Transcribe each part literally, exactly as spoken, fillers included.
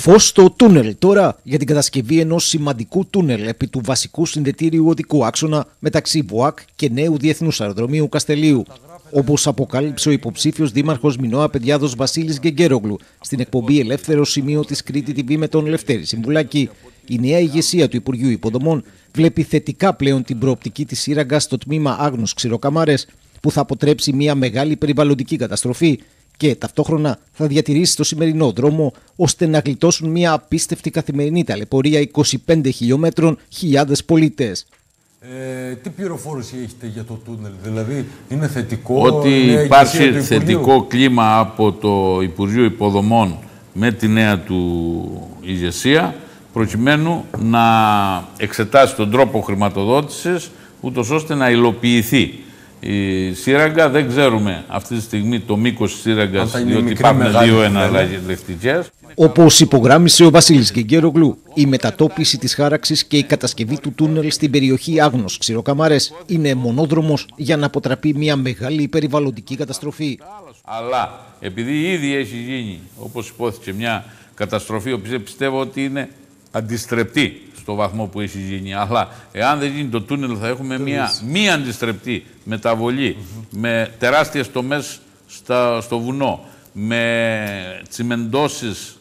Φως στο τούνελ τώρα για την κατασκευή ενός σημαντικού τούνελ επί του βασικού συνδετήριου οδικού άξονα μεταξύ ΒΟΑΚ και νέου Διεθνούς Αεροδρομίου Καστελείου. Όπως αποκάλυψε ο υποψήφιος δήμαρχος Μινώα Παιδιάδος Βασίλης Γκεγκέρογλου στην εκπομπή Ελεύθερο Σημείο της Κρήτη τι βι με τον Λευτέρη Συμβουλάκη, η νέα ηγεσία του Υπουργείου Υποδομών βλέπει θετικά πλέον την προοπτική της σύραγγας στο τμήμα Άγνος Ξηροκαμάρες, που θα αποτρέψει μια μεγάλη περιβαλλοντική καταστροφή και ταυτόχρονα θα διατηρήσει το σημερινό δρόμο ώστε να γλιτώσουν μια απίστευτη καθημερινή ταλαιπωρία είκοσι πέντε χιλιόμετρων χιλιάδες πολίτες. Ε, τι πληροφόρηση έχετε για το τούνελ, δηλαδή είναι θετικό? Ότι υπάρχει θετικό κλίμα από το Υπουργείο Υποδομών με τη νέα του ηγεσία, προκειμένου να εξετάσει τον τρόπο χρηματοδότησης, ούτως ώστε να υλοποιηθεί η σύραγγα. Δεν ξέρουμε αυτή τη στιγμή το μήκος της σύραγγας, διότι υπάρχουν δύο εναλλακτικές. Όπως υπογράμμισε ο Βασίλης Γκεγκέρογλου, η μετατόπιση της χάραξης και η κατασκευή του τούνελ στην περιοχή Άγνος Ξηροκαμάρες είναι μονόδρομος για να αποτραπεί μια μεγάλη περιβαλλοντική καταστροφή. Αλλά επειδή ήδη έχει γίνει, όπως υπόθηκε, μια καταστροφή, η οποία πιστεύω ότι είναι αντιστρεπτή στο βαθμό που έχει γίνει. Αλλά εάν δεν γίνει το τούνελ, θα έχουμε μια μη αντιστρεπτή μεταβολή mm-hmm. με τεράστιες τομές στα, στο βουνό, με τσιμεντώσεις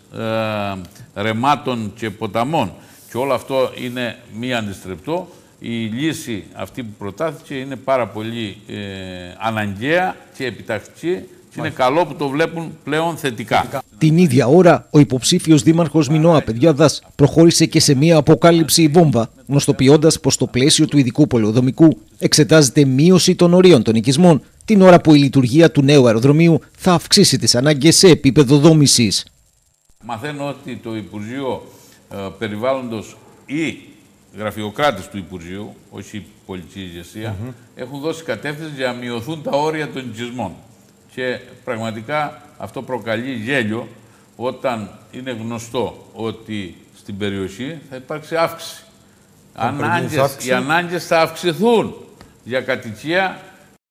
ε, ρεμάτων και ποταμών. Και όλο αυτό είναι μη αντιστρεπτό. Η λύση αυτή που προτάθηκε είναι πάρα πολύ ε, αναγκαία και επιτακτική. Και είναι καλό που το βλέπουν πλέον θετικά. Την ίδια ώρα, ο υποψήφιος δήμαρχος Μινώα Παιδιάδας προχώρησε και σε μία αποκάλυψη βόμβα, γνωστοποιώντας πως στο πλαίσιο του ειδικού πολεοδομικού εξετάζεται μείωση των ορίων των οικισμών, την ώρα που η λειτουργία του νέου αεροδρομίου θα αυξήσει τις ανάγκες σε επίπεδο δόμησης. Μαθαίνω ότι το Υπουργείο ε, Περιβάλλοντος ή γραφειοκράτες του Υπουργείου, όχι η πολιτική ηγεσία, mm-hmm. έχουν δώσει κατεύθυνση για να μειωθούν τα όρια των οικισμών. Και πραγματικά αυτό προκαλεί γέλιο όταν είναι γνωστό ότι στην περιοχή θα υπάρξει αύξηση. Ανάγκες, οι ανάγκες θα αυξηθούν για κατοικία